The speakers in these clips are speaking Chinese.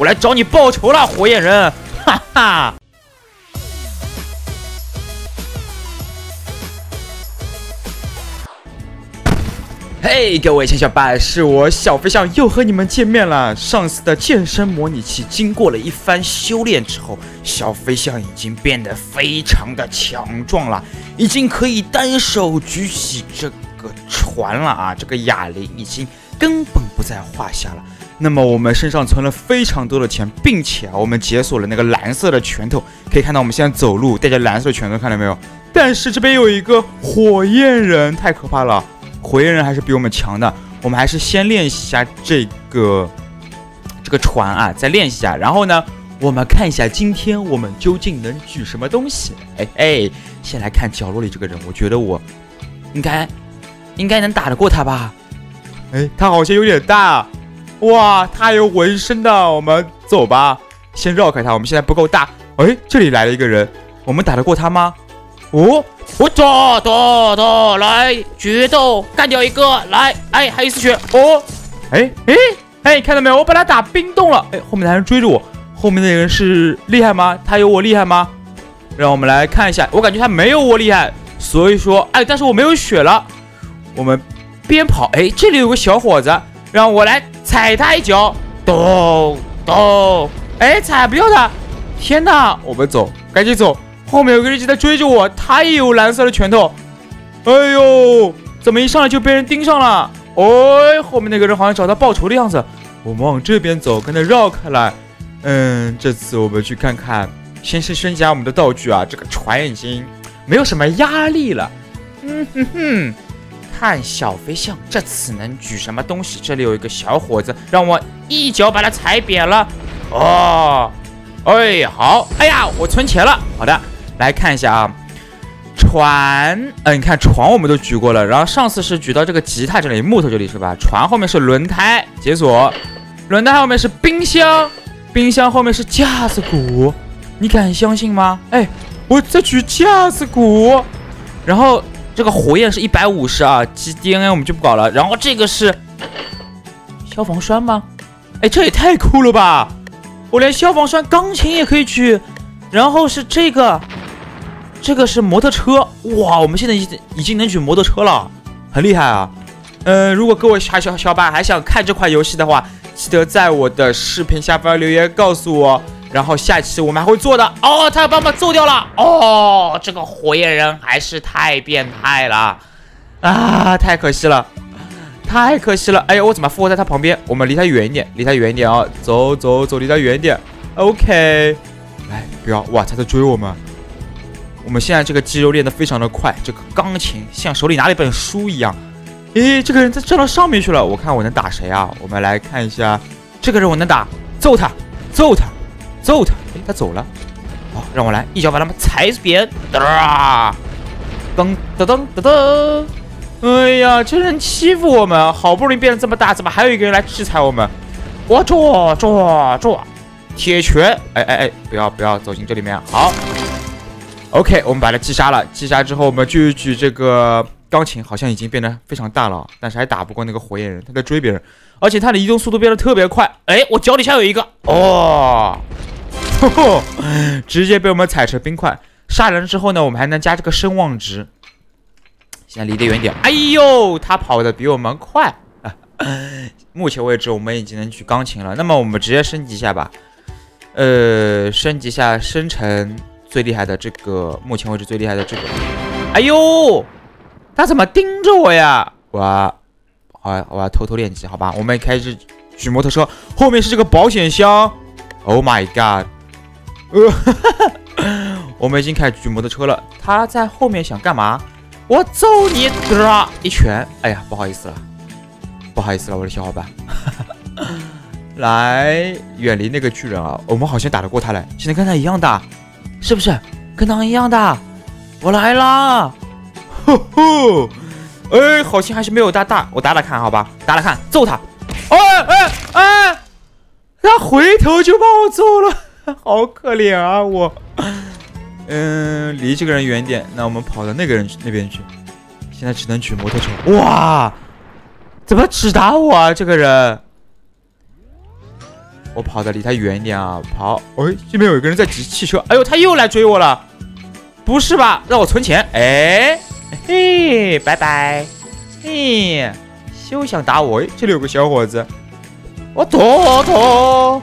我来找你报仇了，火焰人！哈哈。嘿，各位小伙伴，是我小飞象又和你们见面了。上次的健身模拟器经过了一番修炼之后，小飞象已经变得非常的强壮了，已经可以单手举起这个船了啊！这个哑铃已经根本不在话下了。那么我们身上存了非常多的钱，并且我们解锁了那个蓝色的拳头，可以看到我们现在走路带着蓝色的拳头，看到没有？但是这边有一个火焰人，太可怕了。火焰人还是比我们强的，我们还是先练习一下这个船啊，再练习一下。然后呢，我们看一下今天我们究竟能举什么东西。先来看角落里这个人，我觉得我应该能打得过他吧？他好像有点大，哇，他有纹身的。我们走吧，先绕开他。我们现在不够大。这里来了一个人，我们打得过他吗？我走，来决斗，干掉一个，来，还有一丝血，看到没有？我把他打冰冻了，后面的人追着我，后面那个人是厉害吗？他有我厉害吗？让我们来看一下，我感觉他没有我厉害，所以说，但是我没有血了。我们边跑，这里有个小伙子，让我来踩他一脚，咚，踩不掉他，天哪！我们走，赶紧走。后面有个人一直在追着我，他也有蓝色的拳头。怎么一上来就被人盯上了？后面那个人好像找他报仇的样子。我们往这边走，跟他绕开来。这次我们去看看，先是升级我们的道具啊。这个船已经没有什么压力了。看小飞象这次能举什么东西？这里有一个小伙子，让我一脚把他踩扁了。好，我存钱了。好的。来看一下啊，船，你看船我们都举过了，然后上次是举到这个吉他这里，木头这里是吧？船后面是轮胎，解锁，轮胎后面是冰箱，冰箱后面是架子鼓，你敢相信吗？我在举架子鼓，然后这个火焰是150啊，DNA 我们就不搞了，然后这个是消防栓吗？这也太酷了吧！我连消防栓、钢琴也可以举，然后是这个是摩托车，哇！我们现在已经能举摩托车了，很厉害啊。如果各位小伙伴还想看这款游戏的话，记得在我的视频下方留言告诉我，然后下期我们还会做的。他要把我们揍掉了。这个火焰人还是太变态了啊！太可惜了，太可惜了。我怎么复活在他旁边？我们离他远一点，啊！走，离他远一点。OK， 来，不要，哇，他在追我们。我们现在这个肌肉练得非常的快，这个钢琴像手里拿了一本书一样。这个人他站到上面去了，我看我能打谁啊？我们来看一下，这个人我能打，揍他！他走了。让我来一脚把他们踩扁。噔！这人欺负我们，好不容易变得这么大，怎么还有一个人来制裁我们？我坐，铁拳！不要走进这里面。好。OK， 我们把他击杀了。击杀之后，我们继续举这个钢琴，好像已经变得非常大了，但是还打不过那个火焰人，他在追别人，而且他的移动速度变得特别快。我脚底下有一个，直接被我们踩成冰块。杀人之后呢，我们还能加这个声望值。现在离得远点。他跑得比我们快。目前为止，我们已经能举钢琴了。那么我们直接升级一下吧。升级一下，生成。最厉害的这个，目前为止最厉害的这个，他怎么盯着我呀？我要偷偷练级，好吧？我们开始举摩托车，后面是这个保险箱。Oh my god！我们已经开始举摩托车了，他在后面想干嘛？我揍你！一拳！不好意思了，我的小伙伴。来，远离那个巨人啊！我们好像打得过他了，现在跟他一样大。是不是跟他一样的？我来啦！好像还是没有他大。我打打看，好吧，打打看，揍他！他回头就把我揍了，好可怜啊！我，离这个人远点。那我们跑到那个人那边去。现在只能举摩托车。哇，怎么只打我啊？这个人我跑得离他远一点啊！跑，哎，这边有一个人在挤汽车，哎呦，他又来追我了！不是吧？让我存钱？哎，嘿，拜拜！嘿，休想打我！这里有个小伙子，我躲！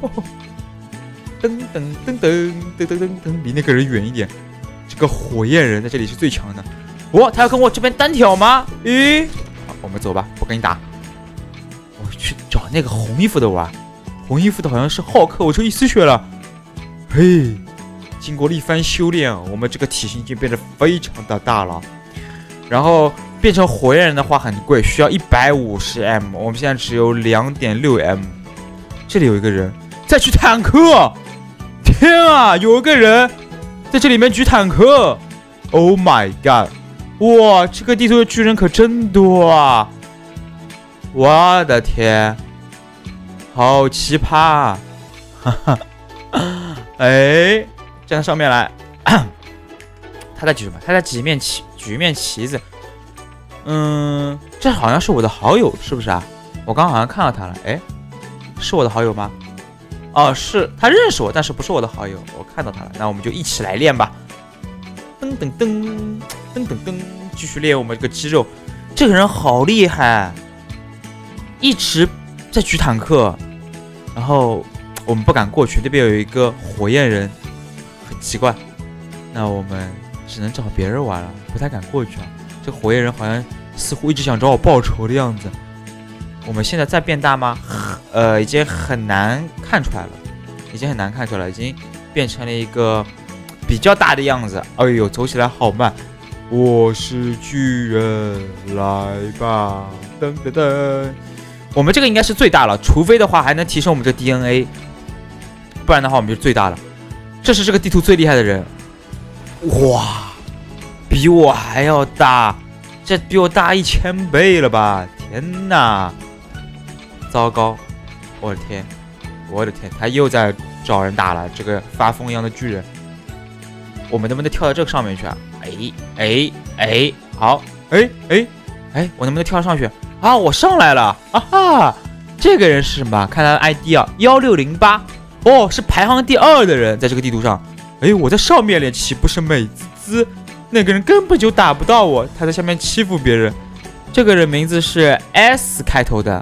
噔噔噔噔噔噔噔噔，离那个人远一点。这个火焰人在这里是最强的。他要跟我这边单挑吗？咦，好，我们走吧，不跟你打。我去找那个红衣服的玩。红衣服的好像是浩克，我就一丝血了。嘿，经过了一番修炼，我们这个体型已经变得非常的大了。然后变成火焰人的话很贵，需要150M，我们现在只有2.6M。这里有一个人在举坦克，天啊，有一个人在这里面举坦克 ！Oh my god！ 哇，这个地图的巨人可真多啊！我的天！好奇葩啊！哈哈，哎，站到上面来，他在举什么？他在举一面旗子。这好像是我的好友，是不是啊？我刚刚好像看到他了。哎，是我的好友吗？哦，是他认识我，但是不是我的好友。我看到他了，那我们就一起来练吧。噔噔噔噔噔噔，继续练我们这个肌肉。这个人好厉害，一直在举坦克。然后我们不敢过去，那边有一个火焰人，很奇怪。那我们只能找别人玩了，不太敢过去啊。这个火焰人好像似乎一直想找我报仇的样子。我们现在在变大吗？已经很难看出来了，已经变成了一个比较大的样子。哎呦，走起来好慢。我是巨人，来吧，噔噔噔。我们这个应该是最大了，除非的话还能提升我们这个 DNA， 不然的话我们就最大了。这是这个地图最厉害的人，哇，比我还要大，这比我大1000倍了吧？天哪，糟糕，我的天，他又在找人打了，这个发疯一样的巨人。我们能不能跳到这个上面去啊？哎，好，哎，我能不能跳上去？啊，我上来了！啊哈，这个人是什么？看他的 ID 啊，1608。哦，是排行第2的人，在这个地图上。哎，我在上面练，岂不是美滋滋？那个人根本就打不到我，他在下面欺负别人。这个人名字是 S 开头的。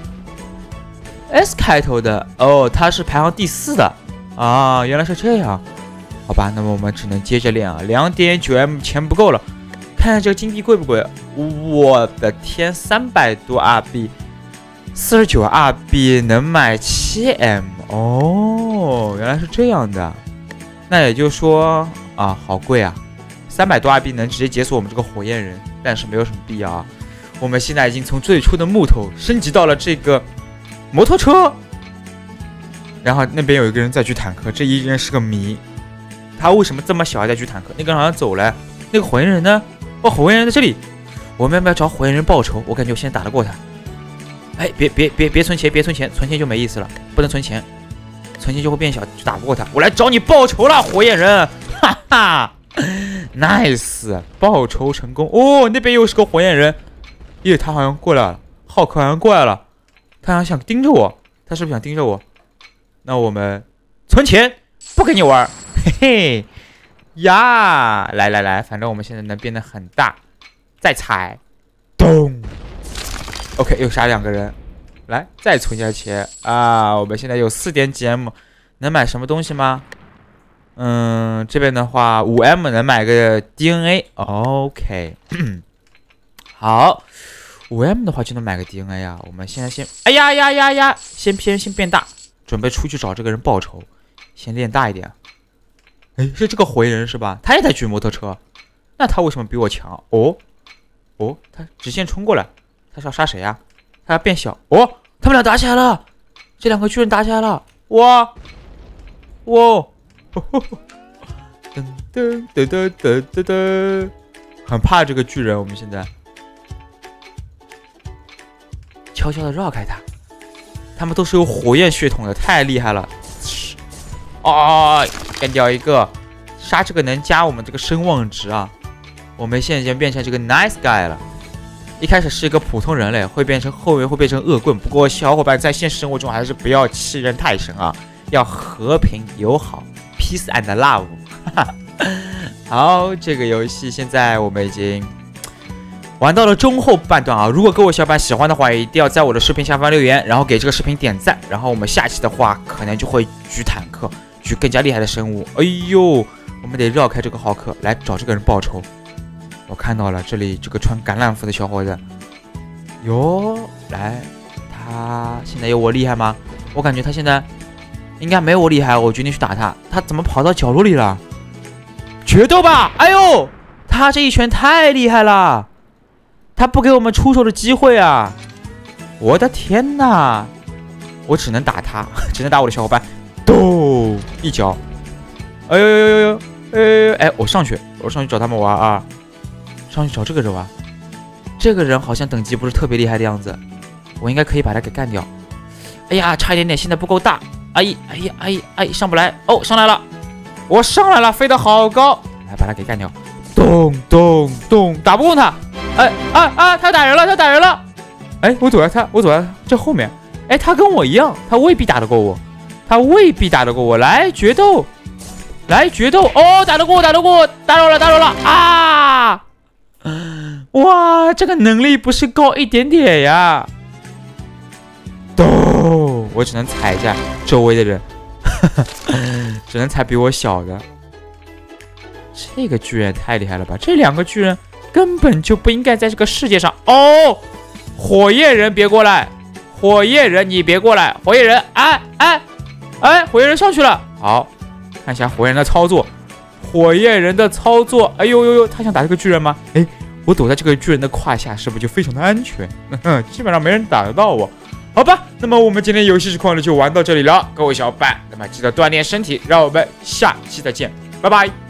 哦，他是排行第4的。啊，原来是这样。好吧，那么我们只能接着练啊。2.9M 钱不够了。看看这个金币贵不贵？我的天，300多RB，49 RB 能买7M 哦，原来是这样的。那也就是说啊，好贵啊，300多RB能直接解锁我们这个火焰人，但是没有什么必要啊。我们现在已经从最初的木头升级到了这个摩托车，然后那边有一个人在举坦克，这一人是个谜，他为什么这么小还在举坦克？那个人好像走了，那个火焰人呢？哦，火焰人在这里，我们要不要找火焰人报仇？我感觉我现在打得过他。哎，别存钱，存钱就没意思了，不能存钱，存钱就会变小，就打不过他。我来找你报仇了，火焰人，哈哈 ，nice， 报仇成功。哦，那边又是个火焰人，耶，他好像过来了，浩克好像过来了，他好像想盯着我，他是不是想盯着我？那我们存钱，不跟你玩，嘿嘿。呀，来，反正我们现在能变得很大，再踩，咚 ，OK， 又杀2个人，来，再存下钱啊！我们现在有4点几M， 能买什么东西吗？这边的话5M 能买个 DNA，OK， 好，5M 的话就能买个 DNA 啊！我们现在先，哎呀，先变大，准备出去找这个人报仇，先练大一点。哎，是这个火焰人是吧？他也在举摩托车，那他为什么比我强？哦，他直线冲过来，他是要杀谁呀？他要变小。哦，他们俩打起来了，这2个巨人打起来了，哇，噔，很怕这个巨人，我们现在悄悄的绕开他，他们都是有火焰血统的，太厉害了。哦，干掉一个，杀这个能加我们这个声望值啊！我们现在已经变成这个 nice guy 了， 一开始是一个普通人类，后面会变成恶棍。不过小伙伴在现实生活中还是不要欺人太甚啊，要和平友好 ，peace and love。好，这个游戏现在我们已经玩到了中后半段啊。如果各位小伙伴喜欢的话，一定要在我的视频下方留言，然后给这个视频点赞。然后我们下期的话，可能就会举坦克，举更加厉害的生物。哎呦，我们得绕开这个浩克，来找这个人报仇。我看到了这里这个穿橄榄服的小伙子，哟，来，他现在有我厉害吗？我感觉他现在应该没有我厉害，我决定去打他。他怎么跑到角落里了？决斗吧！哎呦，他这一拳太厉害了，他不给我们出手的机会啊！我的天哪，我只能打他，只能打我的小伙伴。咚，一脚！哎呦呦呦呦！哎，我上去找他们玩啊！上去找这个人玩，这个人好像等级不是特别厉害的样子，我应该可以把他给干掉。哎呀，差一点点，现在不够大。哎，上不来。哦，上来了，我上来了，飞得好高，来把他给干掉。咚咚咚，打不过他。他打人了。哎，我躲在他这后面。哎，他跟我一样，他未必打得过我，来决斗。哦，打得过，打扰了啊！哇，这个能力不是高一点点呀！咚，我只能踩一下周围的人，只能踩比我小的。这个巨人太厉害了吧！这两个巨人根本就不应该在这个世界上。哦，火焰人别过来，火焰人你别过来，火焰人，哎，火焰人上去了。好，看一下火焰人的操作。哎呦，他想打这个巨人吗？哎，我躲在这个巨人的胯下，是不是就非常的安全？基本上没人打得到我。好吧，那么我们今天游戏实况呢就玩到这里了，各位小伙伴，那么记得锻炼身体，让我们下期再见，拜拜。